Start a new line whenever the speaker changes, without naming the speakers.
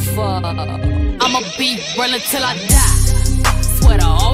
fuck. I'ma be real till I die. Swear to